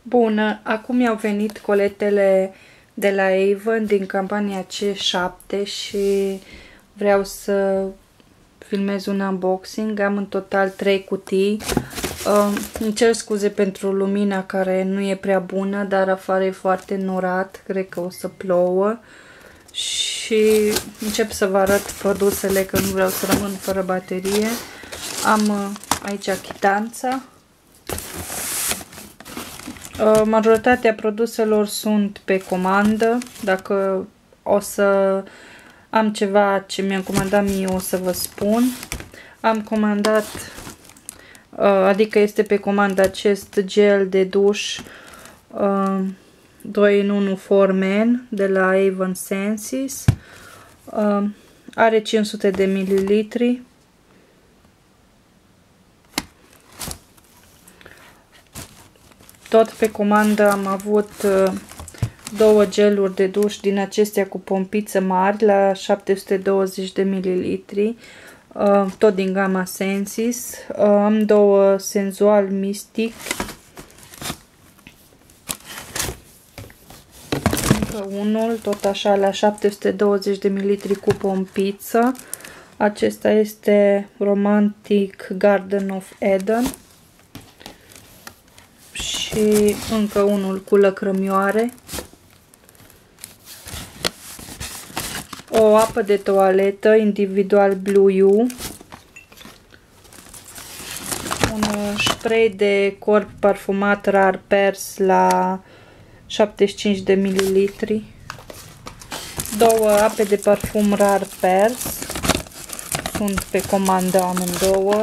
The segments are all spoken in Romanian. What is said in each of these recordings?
Bună! Acum mi-au venit coletele de la Avon din campania C7 și vreau să filmez un unboxing. Am în total 3 cutii. Îmi cer scuze pentru lumina care nu e prea bună, dar afară e foarte norat. Cred că o să plouă. Și încep să vă arăt produsele, că nu vreau să rămân fără baterie. Am aici chitanța. Majoritatea produselor sunt pe comandă. Dacă o să am ceva ce mi-am comandat mie, o să vă spun. Am comandat, adică este pe comandă, acest gel de duș 2 in 1 for Men de la Avon Senses. Are 500 de mililitri. Tot pe comandă am avut două geluri de duș din acestea cu pompiță mari la 720 de mililitri, tot din gama Senses. Am două Sensual Mystic, încă unul tot așa la 720 de mililitri cu pompiță. Acesta este Romantic Garden of Eden. Și încă unul cu lăcrămioare. O apă de toaletă individual Blue U. Un spray de corp parfumat rar Pers la 75 de mililitri. Două ape de parfum rar Pers. Sunt pe comandă amândouă.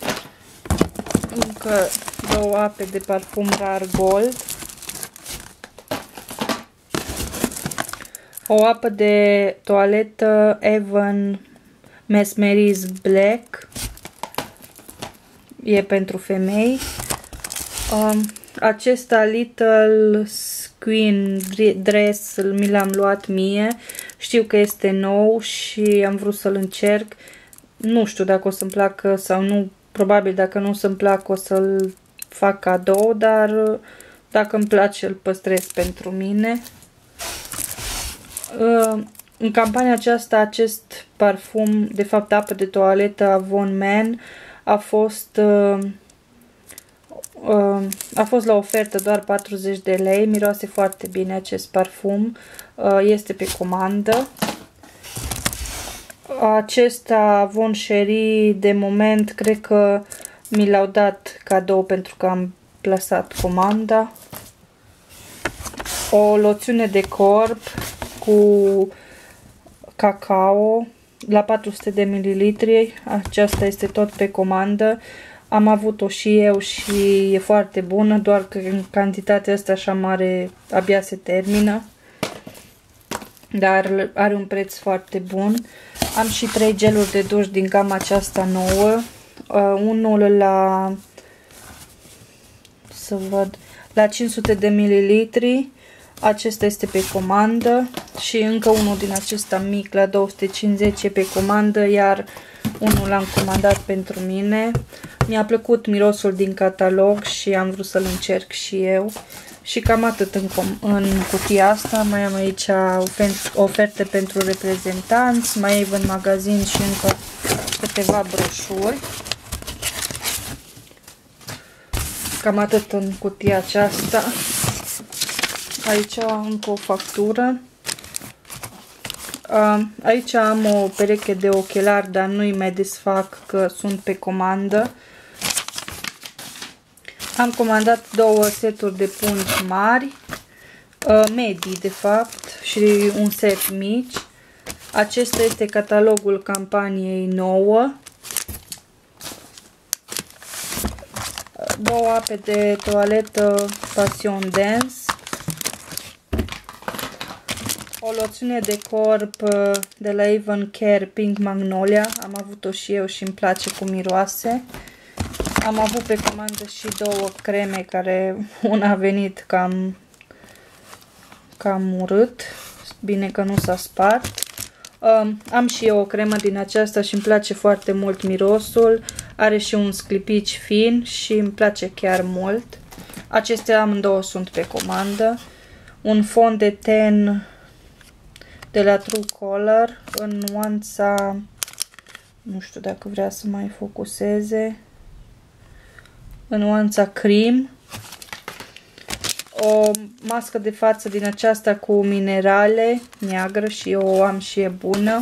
Încă două ape de parfum rar Gold. O apă de toaletă Avon Mesmerize Black. E pentru femei. Acesta Little Squin Dress mi l-am luat mie. Știu că este nou și am vrut să-l încerc. Nu știu dacă o să-mi placă sau nu. Probabil dacă nu o să-mi placă o să-l fac cadou, dar dacă îmi place îl păstrez pentru mine. În campania aceasta acest parfum, de fapt apă de toaletă Avon Men, a fost la ofertă doar 40 de lei. Miroase foarte bine acest parfum. Este pe comandă. Acesta Avon Cherie, de moment cred că mi l-au dat cadou pentru că am plasat comanda. O loțiune de corp cu cacao la 400 de mililitri. Aceasta este tot pe comandă. Am avut-o și eu și e foarte bună, doar că în cantitatea asta așa mare abia se termină. Dar are un preț foarte bun. Am și 3 geluri de duș din gama aceasta nouă. Unul la 500 de mililitri. Acesta este pe comandă. Și încă unul din acesta mic la 250 pe comandă. Iar unul l-am comandat pentru mine. Mi-a plăcut mirosul din catalog și am vrut să-l încerc și eu. Și cam atât în cutia asta. Mai am aici oferte pentru reprezentanți, mai e în magazin și încă câteva broșuri. Cam atât în cutia aceasta. Aici încă o factură. Aici am o pereche de ochelari, dar nu-i mai desfac că sunt pe comandă. Am comandat două seturi de pungi mari, medii de fapt, și un set mici. Acesta este catalogul campaniei nouă. Două ape de toaletă Passion Dance. O loțiune de corp de la Avon Care Pink Magnolia. Am avut-o și eu și îmi place cum miroase. Am avut pe comandă și două creme, care una a venit cam urât. Bine că nu s-a spart. Am și eu o cremă din aceasta și îmi place foarte mult mirosul. Are și un sclipici fin și îmi place chiar mult. Acestea amândouă sunt pe comandă. Un fond de ten de la Truecolor în nuanța, nu știu dacă vrea să mai focuseze, în nuanța cream. O mască de față din aceasta cu minerale, neagră, și eu o am și e bună.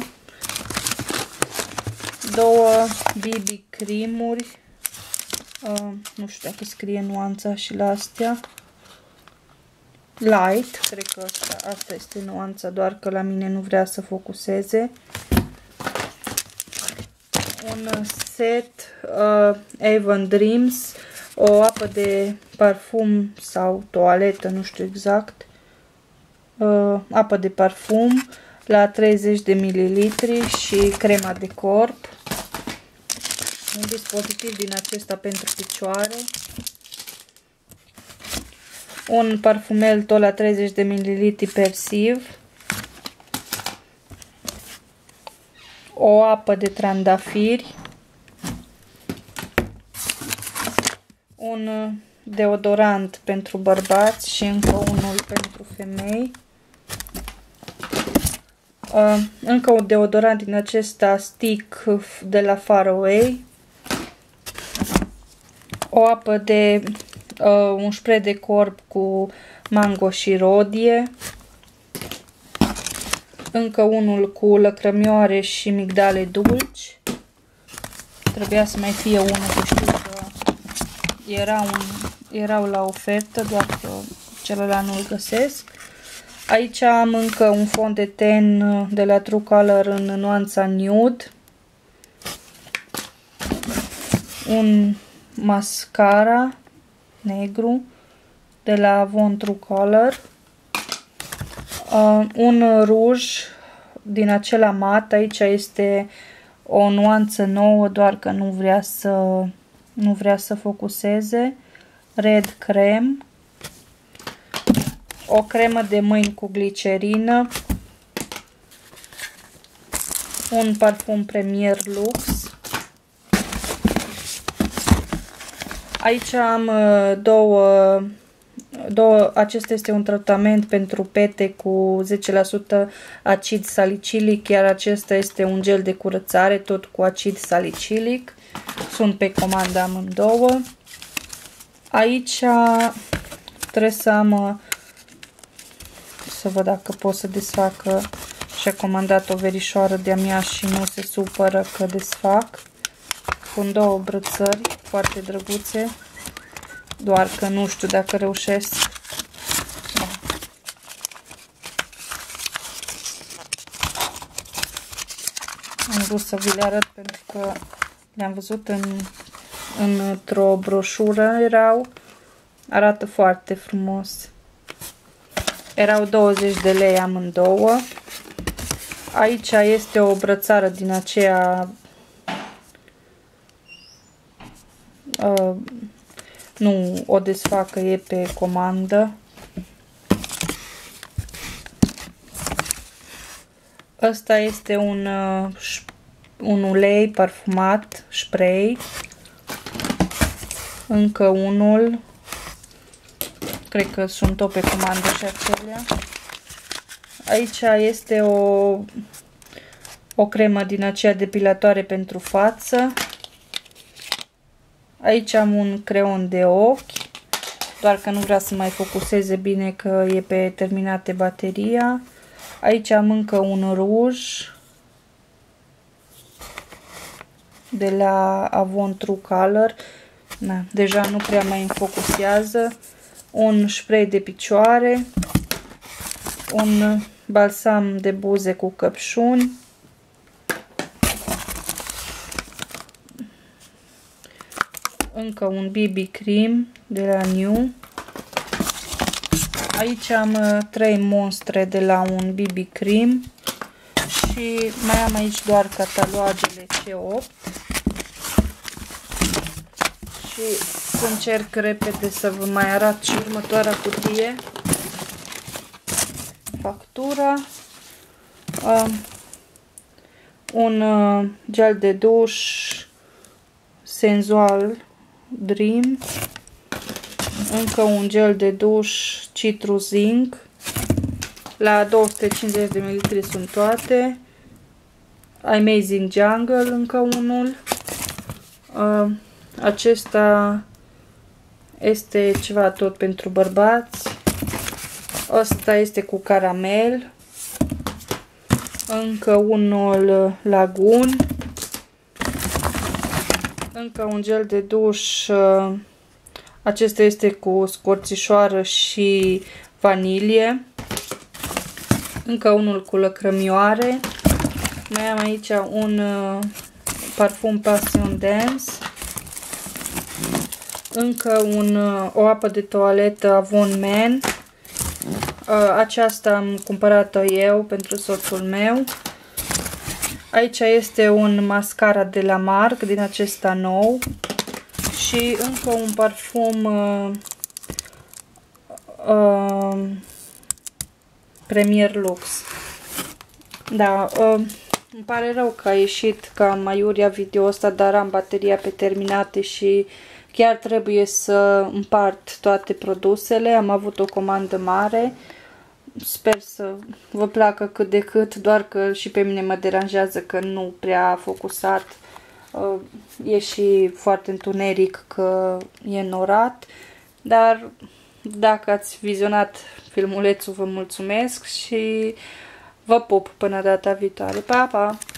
Două BB creamuri, nu știu dacă scrie nuanța și la astea. Light, cred că asta este nuanța, doar că la mine nu vrea să focuseze. Un set Avon Dreams, o apă de parfum sau toaletă, nu știu exact, apă de parfum la 30 de ml și crema de corp. Un dispozitiv din acesta pentru picioare. Un parfumel tot la 30 de ml persiv. O apă de trandafiri. Un deodorant pentru bărbați și încă unul pentru femei. Încă un deodorant din acesta stick de la Faraway. O apă de un spray de corp cu mango și rodie. Încă unul cu lăcrămioare și migdale dulci. Trebuia să mai fie unul, că știu că erau la ofertă, doar că celălalt nu-l găsesc. Aici am încă un fond de ten de la Truecolor în nuanța nude. Un mascara negru de la Avon Truecolor. Un ruj din acela mat. Aici este o nuanță nouă, doar că nu vrea să focuseze. Red Creme. O cremă de mâini cu glicerină. Un parfum Premier Lux. Aici am acesta este un tratament pentru pete cu 10% acid salicilic, iar acesta este un gel de curățare tot cu acid salicilic. Sunt pe comandă amândouă. Aici trebuie să am, să văd dacă pot să desfac, și-a comandat o verișoară de-a mea și nu se supără că desfac. Sunt două brățări foarte drăguțe, doar că nu știu dacă reușesc. Da. Am vrut să vi le arăt pentru că le-am văzut într-o broșură, arată foarte frumos. Erau 20 de lei amândouă. Aici este o brățară din aceea, nu o desfacă, e pe comandă. Ăsta este un ulei parfumat, spray. Încă unul. Cred că sunt tot pe comandă și acelea. Aici este o cremă din aceea depilatoare pentru față. Aici am un creon de ochi, doar că nu vrea să mai focuseze bine că e pe terminate bateria. Aici am încă un ruj de la Avon Truecolor. Deja nu prea mai îmi focusează. Un spray de picioare. Un balsam de buze cu căpșuni. Încă un BB cream de la New. Aici am 3 monstre de la un BB cream. Și mai am aici doar catalogele C8. Și să încerc repede să vă mai arăt și următoarea cutie. Factura. Un gel de duș Sensual Dream. încă un gel de duș Citru Zinc. La 250 de ml sunt toate. Amazing Jungle, încă unul. Acesta este ceva tot pentru bărbați. Ăsta este cu caramel. Încă unul Lagoon. Încă un gel de duș. Acesta este cu scorțișoară și vanilie. Încă unul cu lăcrămioare. Mai am aici un parfum Passion Dance. Încă o apă de toaletă Avon Men. Aceasta am cumpărat-o eu pentru soțul meu. Aici este un mascara de la Marc, din acesta nou. Și încă un parfum Premier Lux. Da, îmi pare rău că a ieșit cam aiurea video ăsta, dar am bateria pe terminate și chiar trebuie să împart toate produsele. Am avut o comandă mare. Sper să vă placă cât de cât, doar că și pe mine mă deranjează că nu prea a focusat. E și foarte întuneric că e norat, dar dacă ați vizionat filmulețul, vă mulțumesc și vă pup până data viitoare. Pa, pa!